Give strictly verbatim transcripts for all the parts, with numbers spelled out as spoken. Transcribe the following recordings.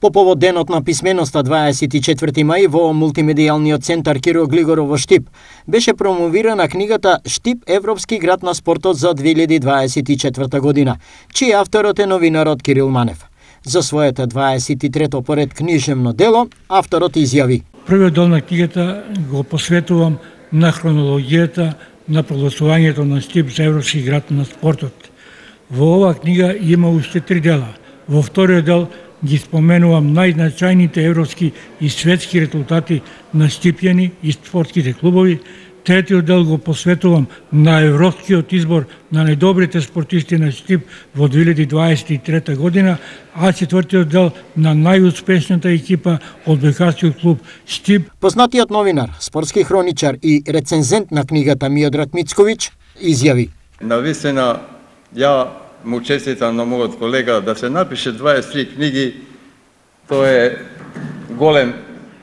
По повод денот на писменоста дваесет и четврти мај во мултимедијалниот центар Киро Глигоров во Штип беше промовирана книгата Штип Европски град на спортот за две илјади дваесет и четврта година, чиј авторот е новинарот Кирил Манев. За своето дваесет и трето поред книжевно дело, авторот изјави: Првиот дел на книгата го посветувам на хронологијата на прогласувањето на Штип за Европски град на спортот. Во оваа книга има уште три дела. Во вториот дел ги споменувам најзначајните европски и светски резултати на штипјани и спортските клубови. Третиот дел го посветувам на европскиот избор на најдобрите спортисти на Штип во две илјади дваесет и трета година, а четвртиот дел на најуспешната екипа од бекарскиот клуб Штип. Познатиот новинар, спортски хроничар и рецензент на книгата Миодраг Мицковиќ изјави: Навистина, ја му честитам на мојот колега да се напише дваесет и три книги, тоа е голем,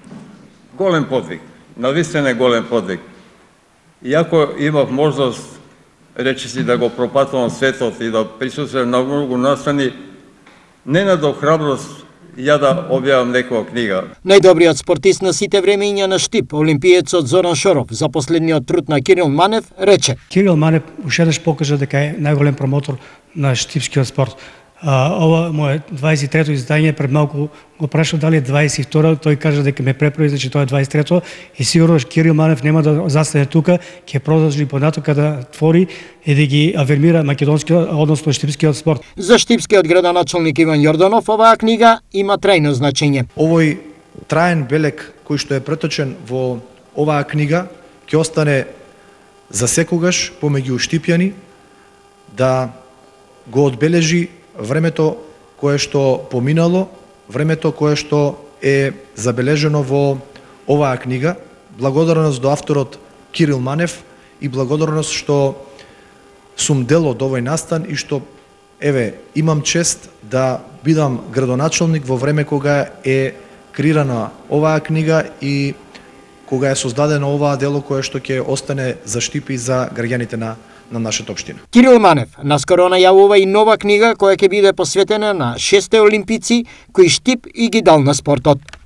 голем подвиг. Навистина е голем подвиг. Иако имав можност, речиси, да го пропатувам светот и да присуствувам на многу настани, не надох храброст ја да објавам некоја книга. Најдобриот спортист на сите времења на Штип, олимпиецот Зоран Шоров, за последниот труд на Кирил Манев, рече: Кирил Манев уште еднаш покажа дека е најголем промотор на штипскиот спорт. А, ова мое дваесет и трето издање, пред малку го прашав дали е дваесет и второ, тој кажа дека ме преправи, значи тоа е дваесет и трето, и сигурно Кирил Манев нема да застане тука, ќе продолжи понатока да твори и да ги афирмира македонскиот, односно штипскиот спорт. За штипскиот градоначалник Иван Јорданов оваа книга има трајно значење. Овој траен белег кој што е преточен во оваа книга ќе остане за секогаш помеѓу штипјани, да го одбележи времето кое што поминало, времето кое што е забележено во оваа книга. Благодарност до авторот Кирил Манев и благодарност што сум дел од овој настан и што, еве, имам чест да бидам градоначалник во време кога е креирана оваа книга и кога е создадено оваа дело кое што ќе остане за Штип и за граѓаните на на нашата општина. Кирил Манев наскоро најавува и нова книга која ќе биде посветена на шесте олимпици кои Штип и ги дал на спортот.